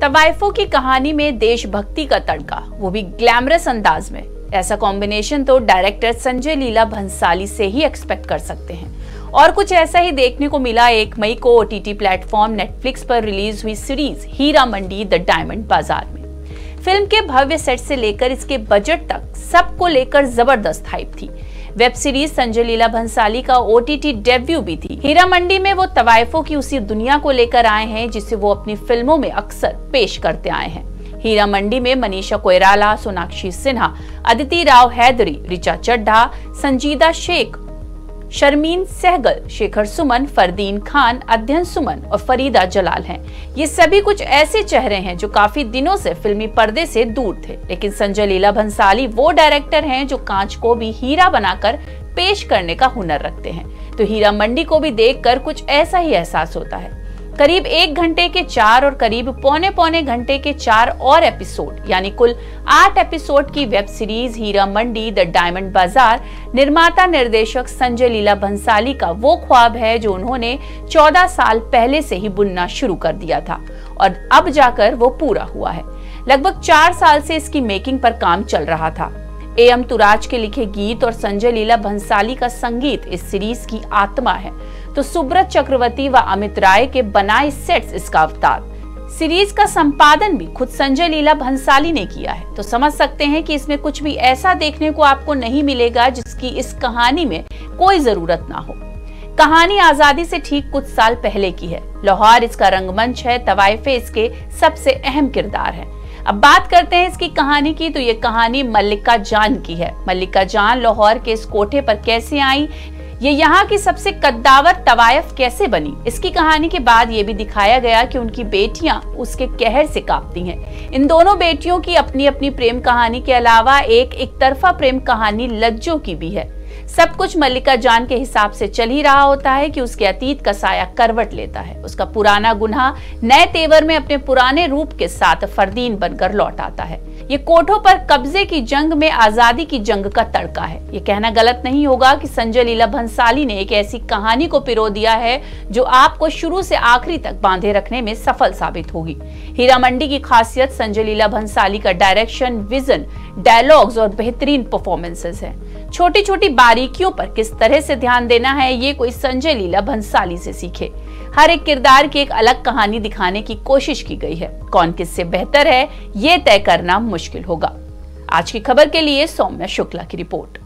तवाइफों की कहानी में देशभक्ति का तड़का, वो भी ग्लैमरस अंदाज में। ऐसा कॉम्बिनेशन तो डायरेक्टर संजय लीला भंसाली से ही एक्सपेक्ट कर सकते हैं। और कुछ ऐसा ही देखने को मिला 1 मई को ओटीटी प्लेटफॉर्म नेटफ्लिक्स पर रिलीज हुई series Heera Mandi the diamond Bazaar में। फिल्म के भव्य सेट से लेकर इसके बजट तक सबको लेकर जबरदस्त हाइप थी। वेब सीरीज संजय लीला भंसाली का ओटीटी डेब्यू भी थी। हीरा मंडी में वो तवाइफों की उसी दुनिया को लेकर आए हैं जिसे वो अपनी फिल्मों में अक्सर पेश करते आए हैं। हीरा मंडी में मनीषा कोइराला, सोनाक्षी सिन्हा, अदिति राव हैदरी, ऋचा चड्ढा, संजीदा शेख, शर्मीन सहगल, शेखर सुमन, फरदीन खान, अध्ययन सुमन और फरीदा जलाल हैं। ये सभी कुछ ऐसे चेहरे हैं जो काफी दिनों से फिल्मी पर्दे से दूर थे, लेकिन संजय लीला भंसाली वो डायरेक्टर हैं जो कांच को भी हीरा बनाकर पेश करने का हुनर रखते हैं। तो हीरा मंडी को भी देखकर कुछ ऐसा ही एहसास होता है। करीब 1 घंटे के 4 और करीब पौने घंटे के 4 और एपिसोड, यानी कुल 8 एपिसोड की web series Heera Mandi the diamond Bazaar निर्माता निर्देशक संजय लीला भंसाली का वो ख्वाब है जो उन्होंने 14 साल पहले से ही बुनना शुरू कर दिया था और अब जाकर वो पूरा हुआ है। लगभग 4 साल से इसकी मेकिंग पर काम चल रहा था। एम तुराज के लिखे गीत और संजय लीला भंसाली का संगीत इस सीरीज की आत्मा है, तो सुब्रत चक्रवर्ती व अमित राय के बनाए सेट्स इसका अवतार। सीरीज का संपादन भी खुद संजय लीला भंसाली ने किया है, तो समझ सकते हैं कि इसमें कुछ भी ऐसा देखने को आपको नहीं मिलेगा जिसकी इस कहानी में कोई जरूरत ना हो। कहानी आजादी से ठीक कुछ साल पहले की है। लाहौर इसका रंगमंच है, तवाइफे इसके सबसे अहम किरदार है। अब बात करते हैं इसकी कहानी की, तो ये कहानी मल्लिका जान की है। मल्लिका जान लाहौर के इस कोठे पर कैसे आई, ये यहाँ की सबसे कद्दावर तवाइफ कैसे बनी, इसकी कहानी के बाद ये भी दिखाया गया कि उनकी बेटियां उसके कहर से कांपती हैं। इन दोनों बेटियों की अपनी अपनी प्रेम कहानी के अलावा एक तरफा प्रेम कहानी लज्जों की भी है। सब कुछ मल्लिका जान के हिसाब से चल ही रहा होता है कि उसके अतीत का साया करवट लेता है। उसका पुराना गुनाह नए तेवर में अपने पुराने रूप के साथ फरदीन बनकर लौट आता है। ये कोठों पर कब्जे की जंग में आजादी की जंग का तड़का है। ये कहना गलत नहीं होगा कि संजय लीला भंसाली ने एक ऐसी कहानी को पिरो दिया है जो आपको शुरू से आखिरी तक बांधे रखने में सफल साबित होगी। हीरा मंडी की खासियत संजय लीला भंसाली का डायरेक्शन, विजन, डायलॉग्स और बेहतरीन परफॉर्मेंसेस है। छोटी छोटी बारीकियों पर किस तरह से ध्यान देना है, ये कोई संजय लीला भंसाली से सीखे। हर एक किरदार की एक अलग कहानी दिखाने की कोशिश की गई है। कौन किससे बेहतर है, ये तय करना मुश्किल होगा। आज की खबर के लिए सौम्या शुक्ला की रिपोर्ट।